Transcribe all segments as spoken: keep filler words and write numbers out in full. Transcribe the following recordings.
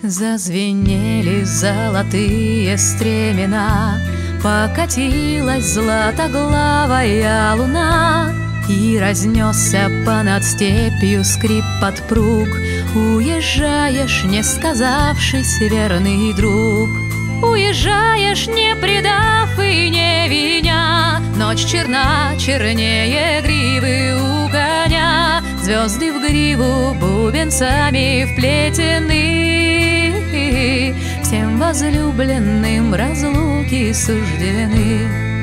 Зазвенели золотые стремена, покатилась златоглавая луна, и разнесся понад степью скрип подпруг. Уезжаешь, не сказавшись, верный друг. Уезжаешь, не предав и не виня. Ночь черна, чернее гривы у коня. Звезды в гриву бубенцами вплетены. Всем возлюбленным разлуки суждены.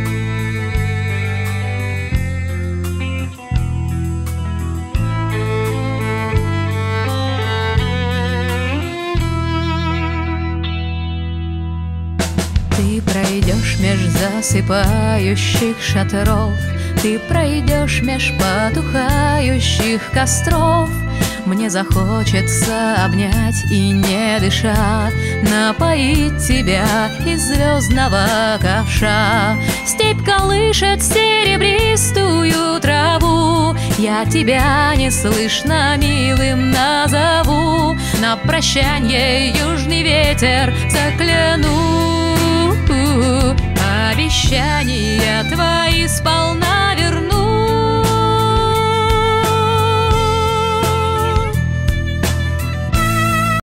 Ты пройдешь меж засыпающих шатров, ты пройдешь меж потухающих костров. Мне захочется обнять и, не дыша, напоить тебя из звездного ковша. Степь колышет серебристую траву, я тебя неслышно милым назову. На прощанье южный ветер закляну, обещания твои исполняю.